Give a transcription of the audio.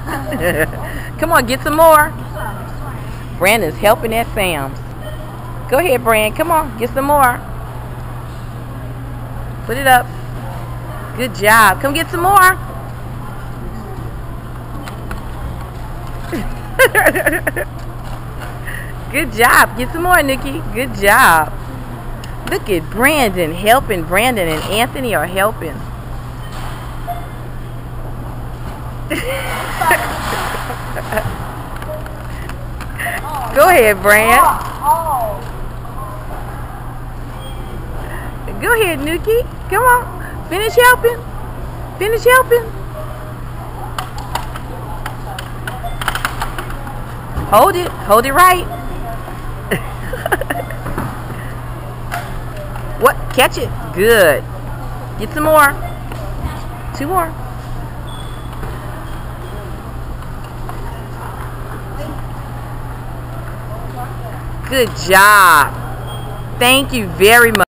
Come on, get some more. Brandon's helping at Sam's. Go ahead, Brand. Come on, get some more. Put it up. Good job. Come get some more. Good job. Get some more, Nikki. Good job. Look at Brandon helping. Brandon and Anthony are helping. Go ahead, Brand. Go ahead, Nikki. Come on. Finish helping. Finish helping. Hold it. Hold it right. What? Catch it. Good. Get some more. 2 more. Good job. Thank you very much.